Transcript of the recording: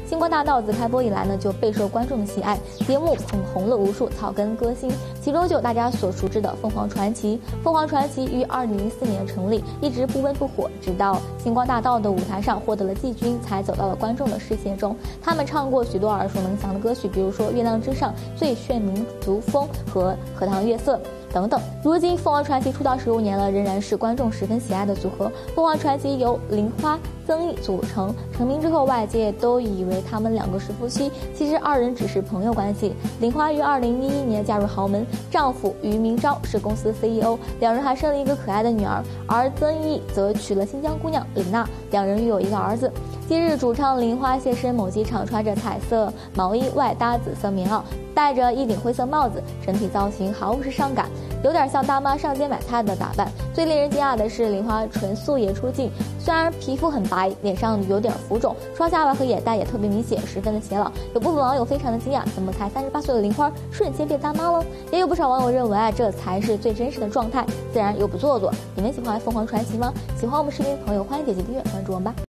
星光大道自开播以来呢，就备受观众的喜爱，节目捧红了无数草根歌星，其中就有大家所熟知的凤凰传奇。凤凰传奇于2004年成立，一直不温不火，直到星光大道的舞台上获得了季军，才走到了观众的视线中。他们唱过许多耳熟能详的歌曲，比如说《月亮之上》、《最炫民族风》和《荷塘月色》等等。如今凤凰传奇出道15年了，仍然是观众十分喜爱的组合。凤凰传奇由玲花、曾毅组成，成名之后外界都以为他们两个是夫妻，其实二人只是朋友关系。玲花于2011年嫁入豪门，丈夫于明昭是公司 CEO， 两人还生了一个可爱的女儿，而曾毅则娶了新疆姑娘李娜，两人育有一个儿子。今日主唱玲花现身某机场，穿着彩色毛衣外搭紫色棉袄，戴着一顶灰色帽子，整体造型毫无时尚感，有点像大妈上街买菜的打扮。最令人惊讶的是，玲花纯素颜出镜，虽然皮肤很白，脸上有点浮肿，双下巴和眼袋也特别明显，十分的显老。有部分网友非常的惊讶，怎么才38岁的玲花瞬间变大妈了？也有不少网友认为这才是最真实的状态，自然又不做作。你们喜欢凤凰传奇吗？喜欢我们视频的朋友，欢迎点击订阅关注我们吧。